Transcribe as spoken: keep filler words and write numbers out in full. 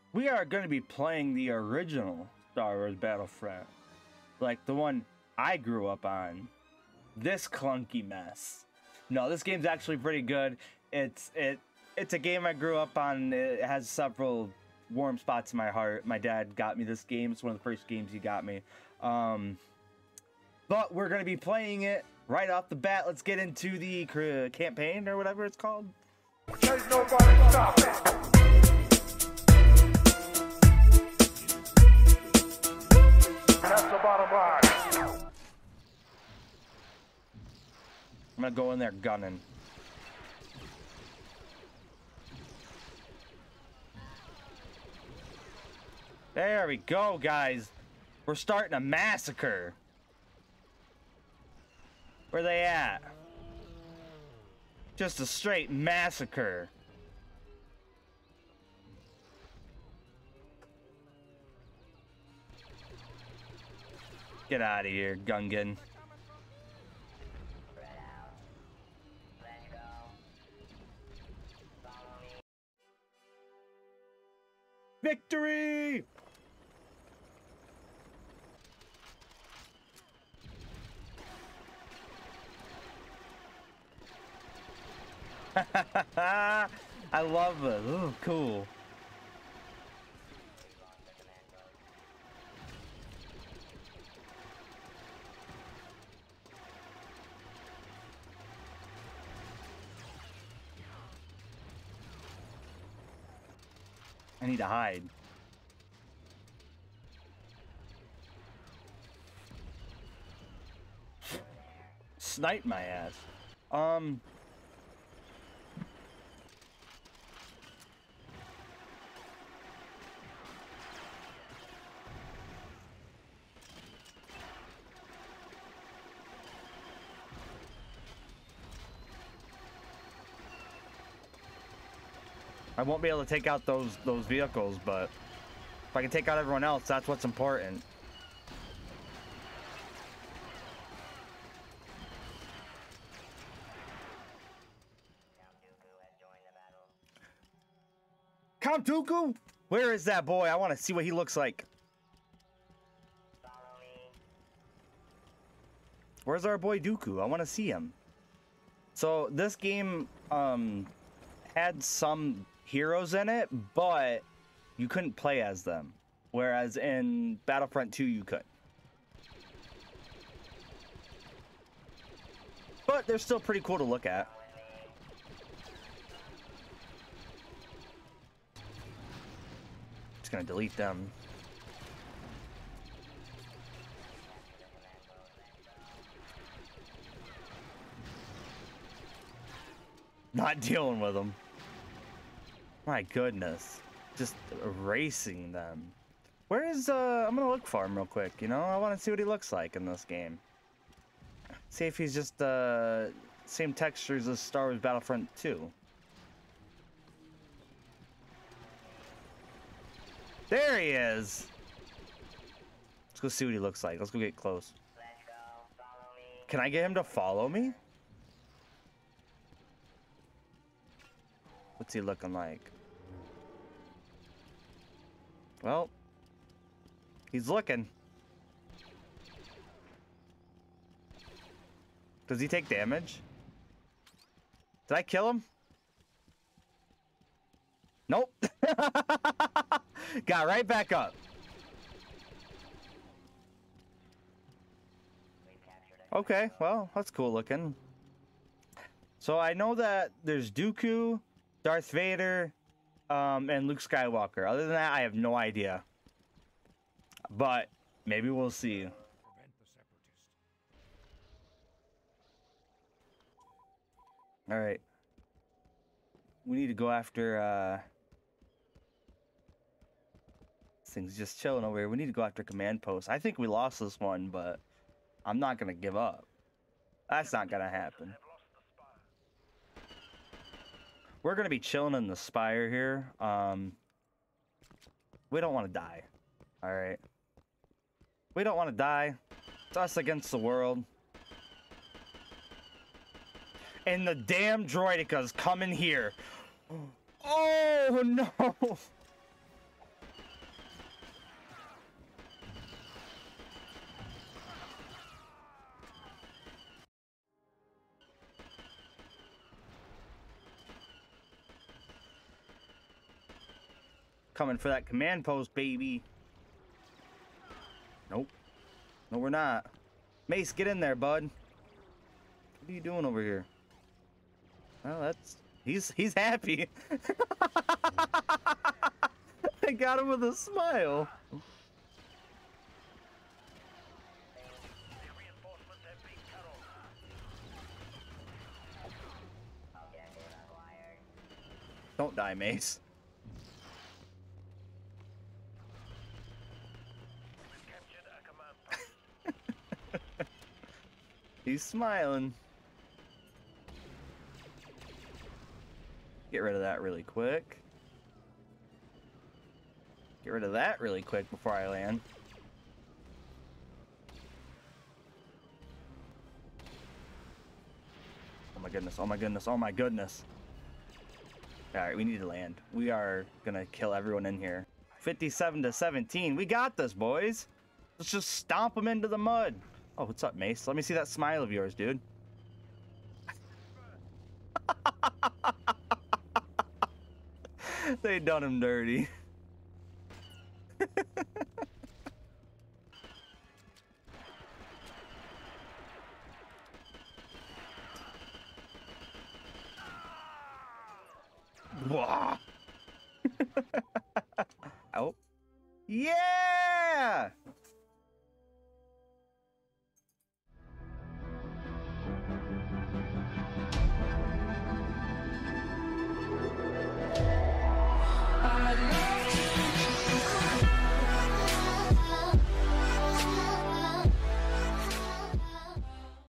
We are going to be playing the original Star Wars Battlefront, like the one I grew up on. This clunky mess. No, this game's actually pretty good. It's it it's a game I grew up on. It has several warm spots in my heart. My dad got me this game. It's one of the first games he got me. Um, but we're going to be playing it right off the bat. Let's get into the uh, campaign or whatever it's called. There's nobody stopping. That's the bottom line. I'm gonna go in there gunning. There we go, guys. We're starting a massacre. Where they at? Just a straight massacre. Get out of here, Gungan. Victory! I love it. Ooh, cool. I need to hide. Snipe my ass. Um. I won't be able to take out those those vehicles, but if I can take out everyone else, that's what's important. Count Dooku? Where is that boy? I want to see what he looks like. Where's our boy Dooku? I want to see him. So this game um, had some heroes in it, but you couldn't play as them. Whereas in Battlefront two, you could. But they're still pretty cool to look at. Just gonna delete them. Not dealing with them. My goodness. Just erasing them. Where is, uh, I'm gonna look for him real quick, you know? I want to see what he looks like in this game. See if he's just, uh, same textures as Star Wars Battlefront two. There he is! Let's go see what he looks like. Let's go get close. Can I get him to follow me? What's he looking like? Well, he's looking. Does he take damage? Did I kill him? Nope. Got right back up. Okay, well, that's cool looking. So I know that there's Dooku, Darth Vader, um, and Luke Skywalker. Other than that, I have no idea. But maybe we'll see. All right. We need to go after, uh... this thing's just chilling over here. We need to go after command post. I think we lost this one, but I'm not gonna give up. That's not gonna happen. We're gonna be chilling in the spire here. Um, we don't want to die. All right. We don't want to die. It's us against the world. And the damn droideka's coming here. Oh no! Coming for that command post, baby. Nope. No, we're not. Mace, get in there, bud. What are you doing over here? Well, that's... He's he's happy. I got him with a smile. Don't die, Mace. He's smiling. Get rid of that really quick. Get rid of that really quick before I land. Oh my goodness, oh my goodness, oh my goodness. Alright, we need to land. We are gonna kill everyone in here. fifty-seven to seventeen. We got this, boys. Let's just stomp them into the mud. Oh, what's up, Mace? Let me see that smile of yours, dude. They done him dirty. Oh. Yeah!